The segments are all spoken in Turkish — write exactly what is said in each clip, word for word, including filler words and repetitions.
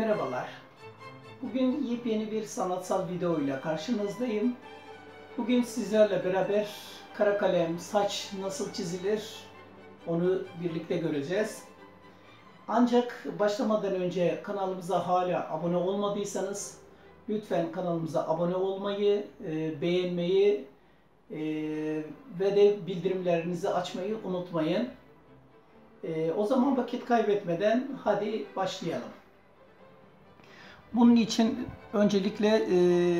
Merhabalar. Bugün yepyeni bir sanatsal video ile karşınızdayım. Bugün sizlerle beraber kara kalem, saç nasıl çizilir onu birlikte göreceğiz. Ancak başlamadan önce kanalımıza hala abone olmadıysanız lütfen kanalımıza abone olmayı, beğenmeyi ve de bildirimlerinizi açmayı unutmayın. O zaman vakit kaybetmeden hadi başlayalım. Bunun için öncelikle e,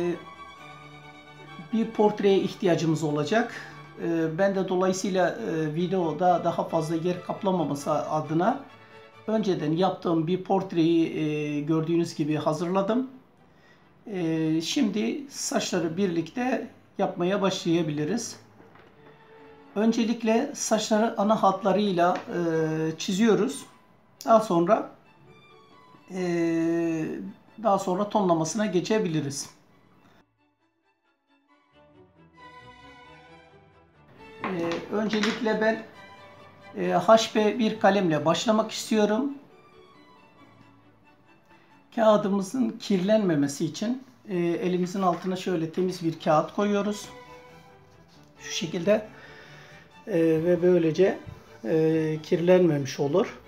bir portreye ihtiyacımız olacak. E, ben de dolayısıyla e, videoda daha fazla yer kaplamaması adına önceden yaptığım bir portreyi e, gördüğünüz gibi hazırladım. E, şimdi saçları birlikte yapmaya başlayabiliriz. Öncelikle saçları ana hatlarıyla e, çiziyoruz. Daha sonra e, Daha sonra tonlamasına geçebiliriz. Ee, öncelikle ben e, H B bir kalemle başlamak istiyorum. Kağıdımızın kirlenmemesi için e, elimizin altına şöyle temiz bir kağıt koyuyoruz. Şu şekilde e, ve böylece e, kirlenmemiş olur.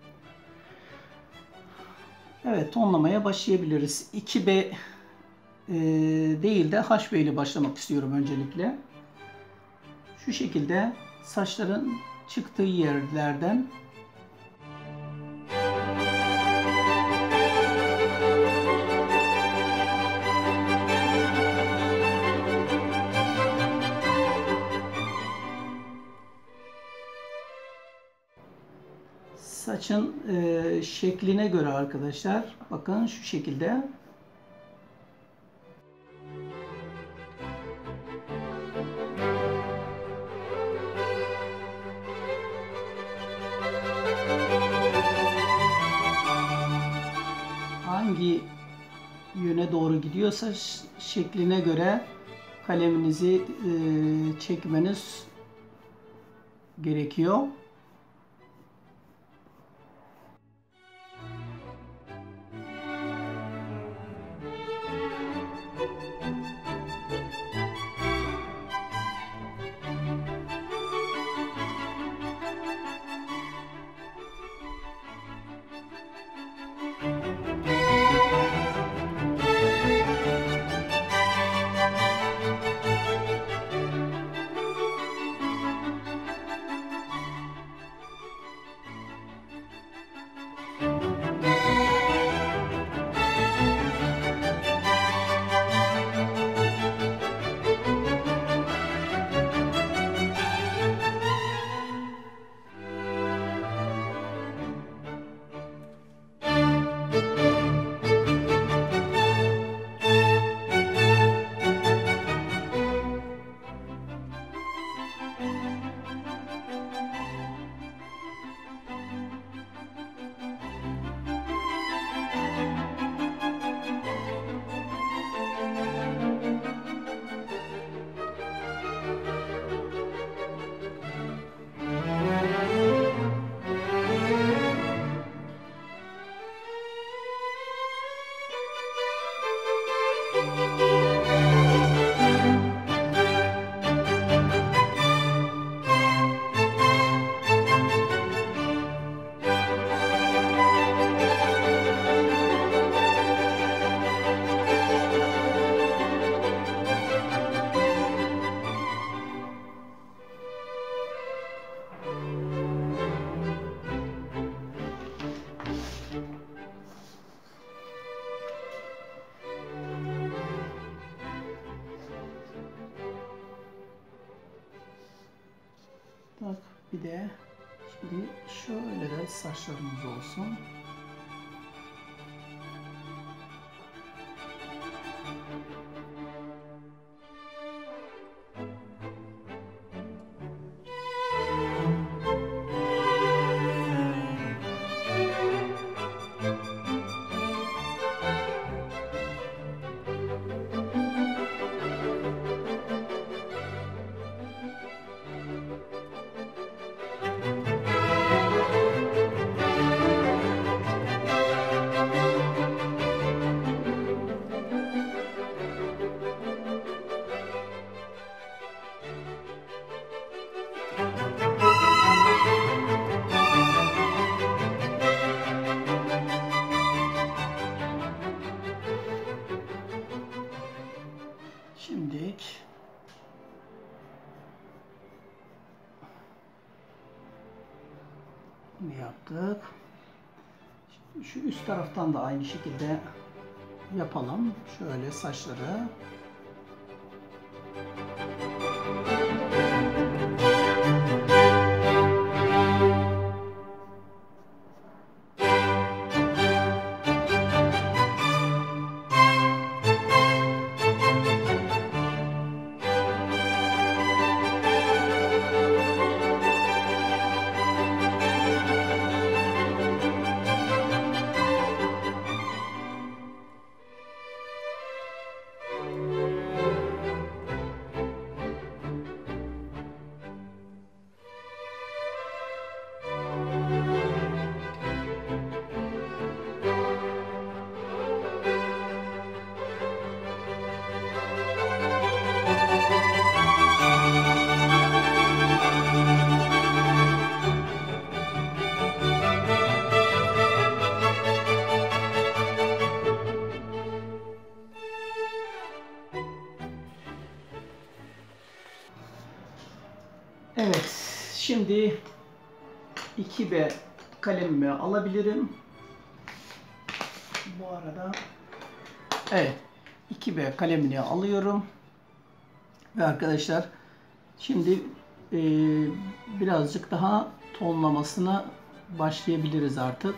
Evet, tonlamaya başlayabiliriz. iki B e, değil de H B ile başlamak istiyorum öncelikle. Şu şekilde saçların çıktığı yerlerden saçın e, şekline göre arkadaşlar, bakın şu şekilde hangi yöne doğru gidiyorsa şekline göre kaleminizi e, çekmeniz gerekiyor. Bak, bir de şimdi şöyle de saçlarımız olsun. Bunu yaptık. Şu üst taraftan da aynı şekilde yapalım. Şöyle saçları. Evet, şimdi iki B kalemimi alabilirim. Bu arada evet, iki B kalemini alıyorum. Ve arkadaşlar şimdi e, birazcık daha tonlamasına başlayabiliriz artık.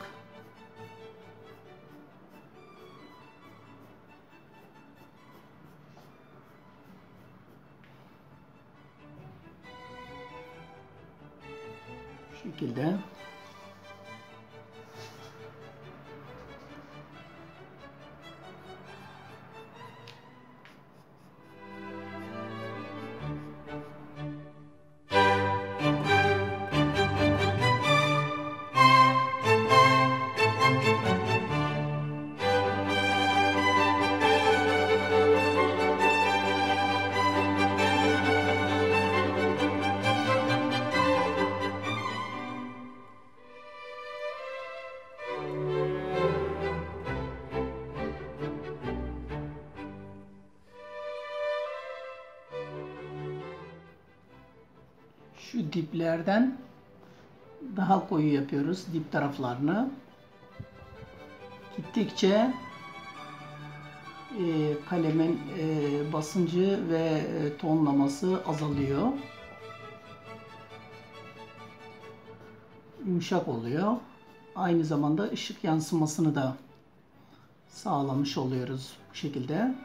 Bu şekilde. Şu diplerden daha koyu yapıyoruz, dip taraflarını. Gittikçe e, kalemin e, basıncı ve e, tonlaması azalıyor. Yumuşak oluyor. Aynı zamanda ışık yansımasını da sağlamış oluyoruz bu şekilde.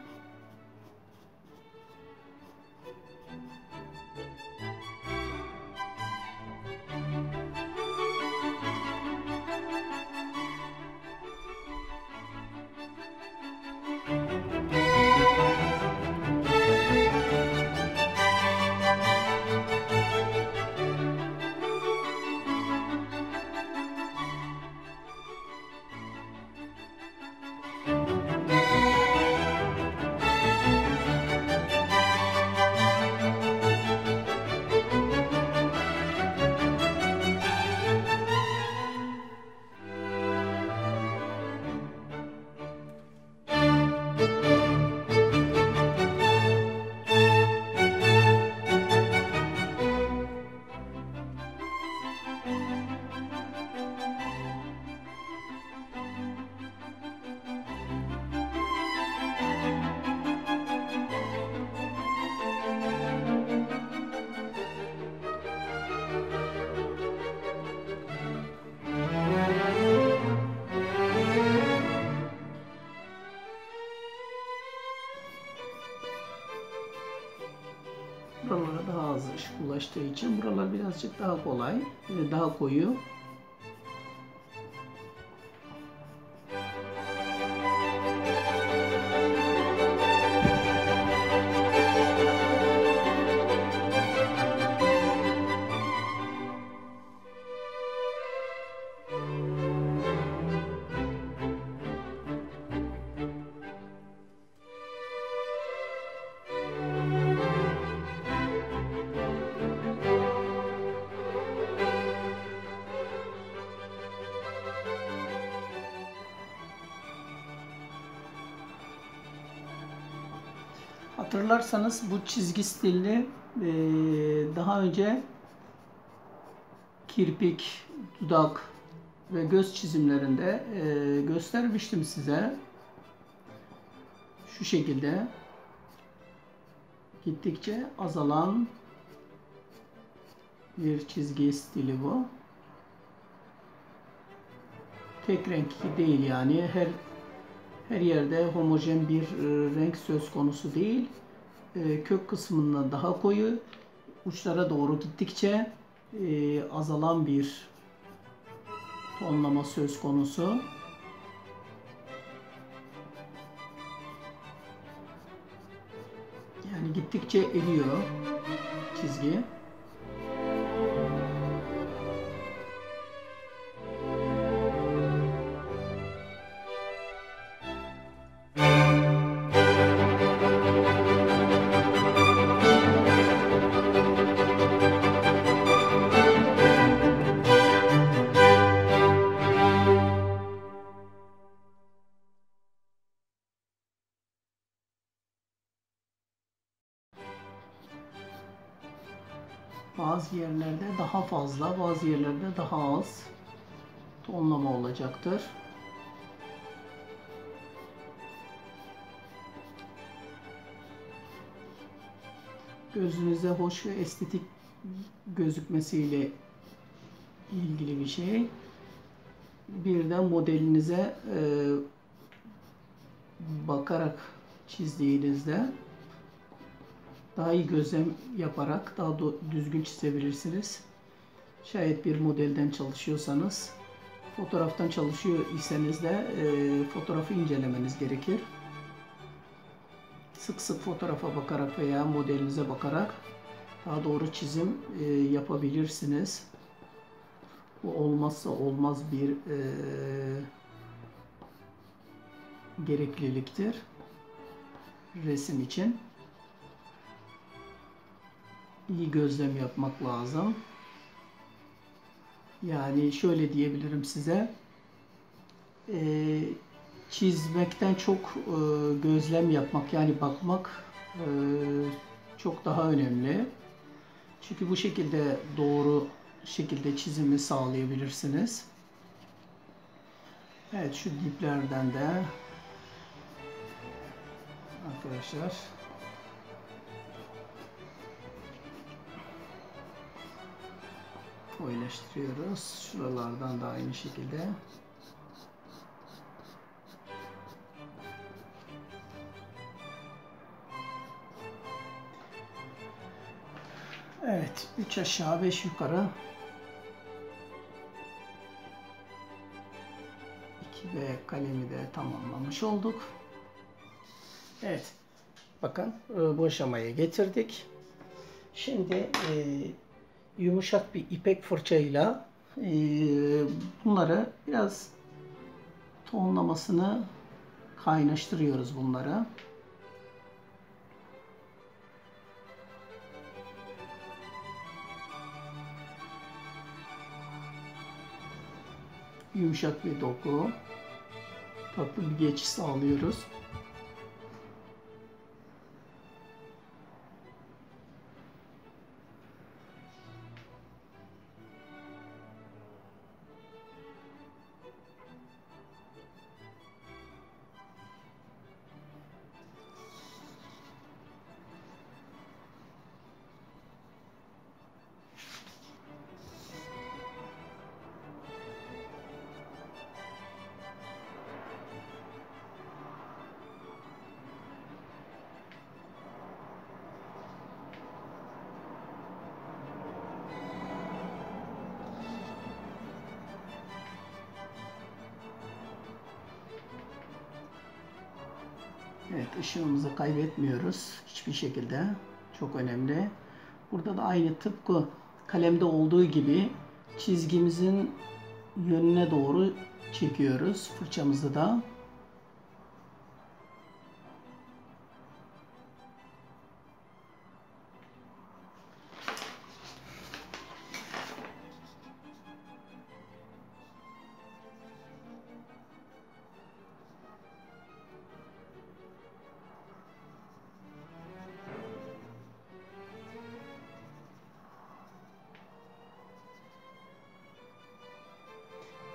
Buralara daha az ışık ulaştığı için buralar birazcık daha kolay, daha koyu. Hatırlarsanız bu çizgi stilini daha önceki kirpik, dudak ve göz çizimlerinde e, göstermiştim size. Şu şekilde gittikçe azalan bir çizgi stili bu. Tek renk değil yani, her her yerde homojen bir e, renk söz konusu değil. E, kök kısmında daha koyu, uçlara doğru gittikçe e, azalan bir tonlama söz konusu. Yani gittikçe eriyor çizgi. Bazı yerlerde daha fazla, bazı yerlerde daha az tonlama olacaktır. Gözünüze hoş ve estetik gözükmesiyle ilgili bir şey. Bir de modelinize e, bakarak çizdiğinizde daha iyi gözlem yaparak daha düzgün çizebilirsiniz. Şayet bir modelden çalışıyorsanız, fotoğraftan çalışıyor iseniz de e, fotoğrafı incelemeniz gerekir. Sık sık fotoğrafa bakarak veya modelinize bakarak daha doğru çizim e, yapabilirsiniz. Bu olmazsa olmaz bir e, gerekliliktir resim için. İyi gözlem yapmak lazım. Yani şöyle diyebilirim size, e, çizmekten çok e, gözlem yapmak, yani bakmak e, çok daha önemli. Çünkü bu şekilde doğru şekilde çizimi sağlayabilirsiniz. Evet, şu diplerden de arkadaşlar koyulaştırıyoruz. Şuralardan da aynı şekilde. Evet, üç aşağı beş yukarı iki B kalemi de tamamlamış olduk. Evet, bakın bu aşamaya getirdik. Şimdi e, yumuşak bir ipek fırçayla e, bunları biraz tonlamasını kaynaştırıyoruz bunları. Yumuşak bir doku, tatlı bir geçiş sağlıyoruz. Evet, ışığımızı kaybetmiyoruz hiçbir şekilde. Çok önemli. Burada da aynı tıpkı kalemde olduğu gibi çizgimizin yönüne doğru çekiyoruz fırçamızı da.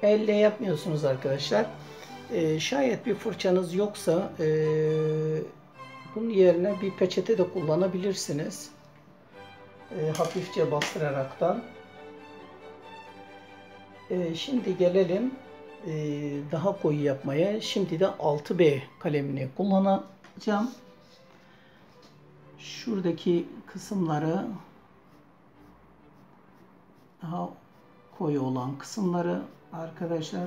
elle yapmıyorsunuz arkadaşlar. E, şayet bir fırçanız yoksa e, bunun yerine bir peçete de kullanabilirsiniz. E, hafifçe bastıraraktan. E, şimdi gelelim e, daha koyu yapmaya. Şimdi de altı B kalemini kullanacağım. Şuradaki kısımları, daha koyu olan kısımları arkadaşlar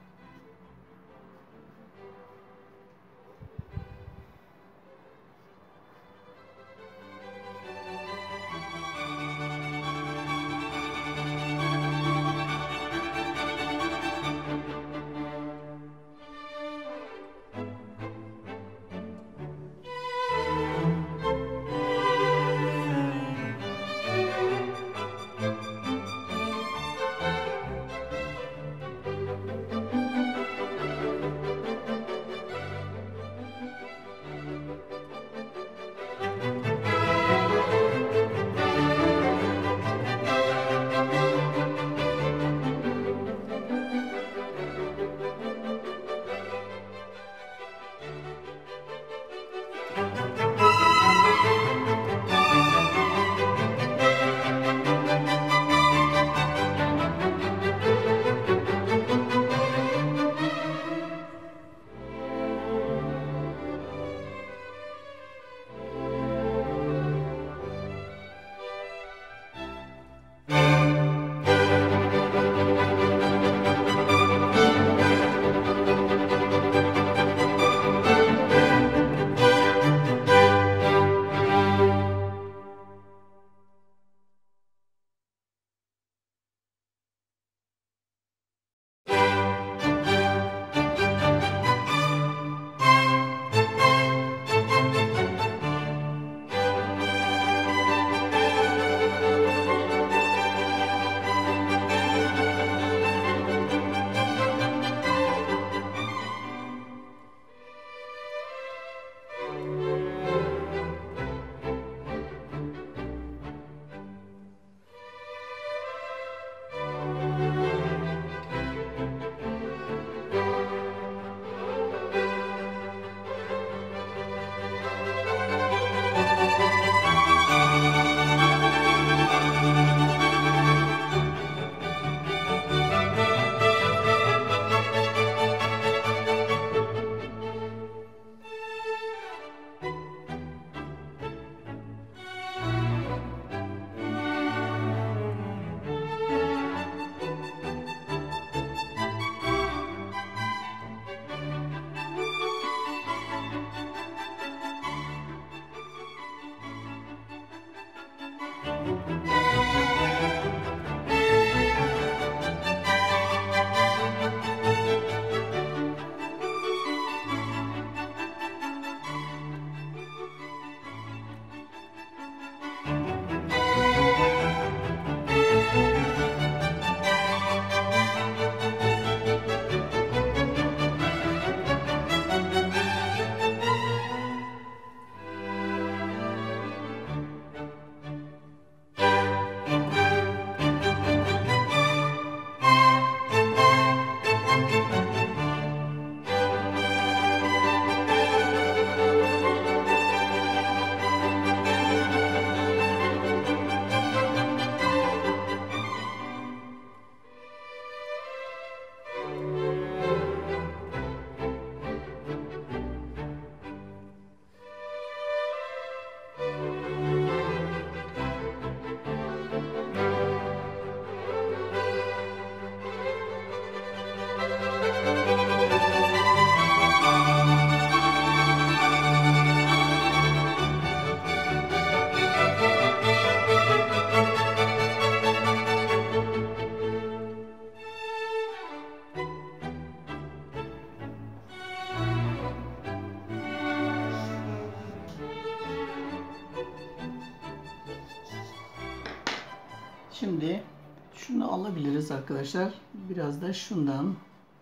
Şimdi şunu alabiliriz arkadaşlar. Biraz da şundan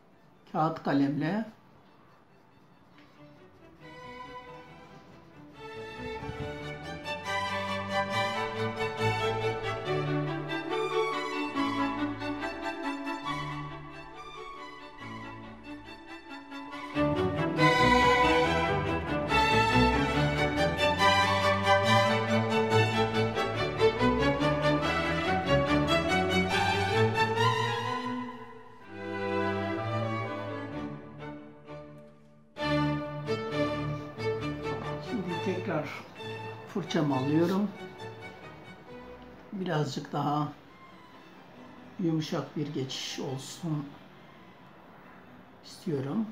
kağıt kalemle tekrar fırçamı alıyorum. Birazcık daha yumuşak bir geçiş olsun istiyorum.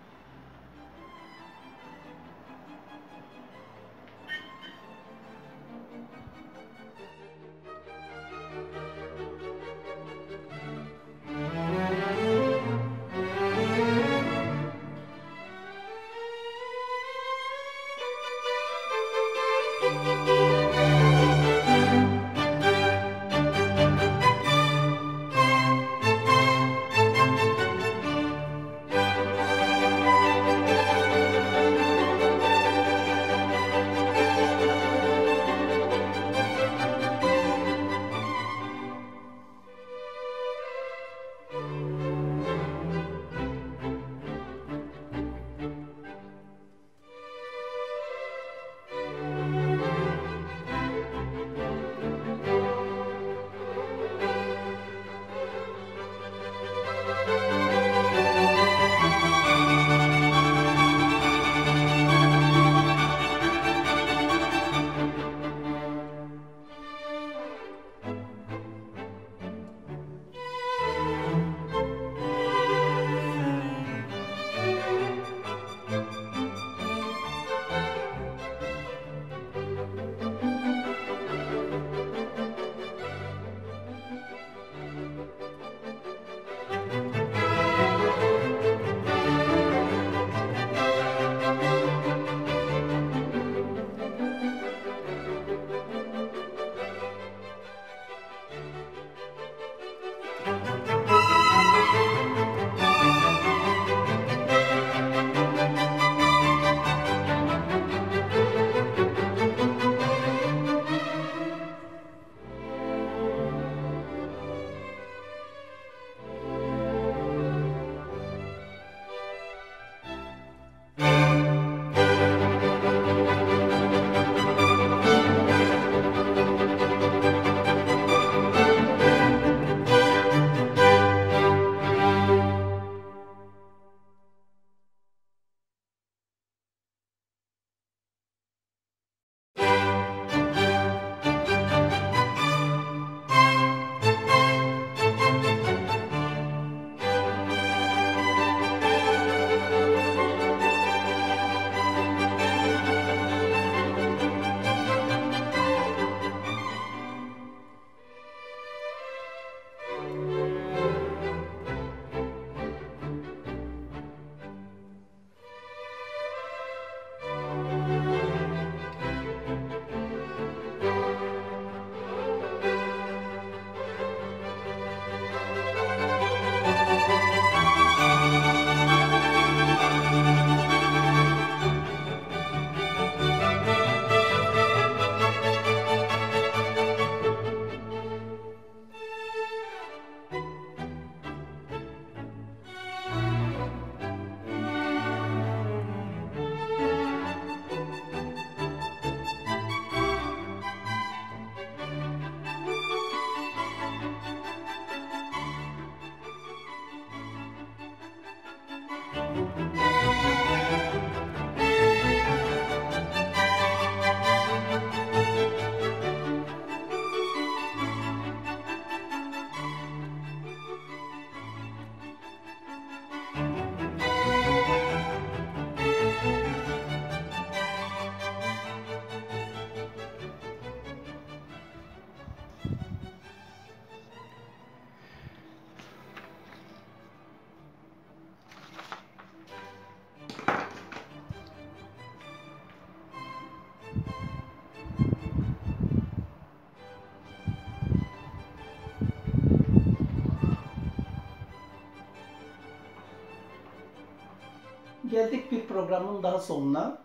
Geldik bir programın daha sonuna.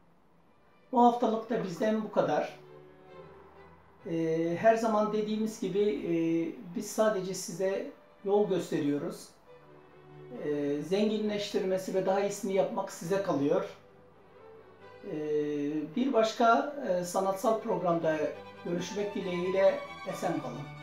Bu haftalık da bizden bu kadar. Ee, her zaman dediğimiz gibi e, biz sadece size yol gösteriyoruz. Ee, zenginleştirmesi ve daha iyisini yapmak size kalıyor. Ee, bir başka e, sanatsal programda görüşmek dileğiyle esen kalın.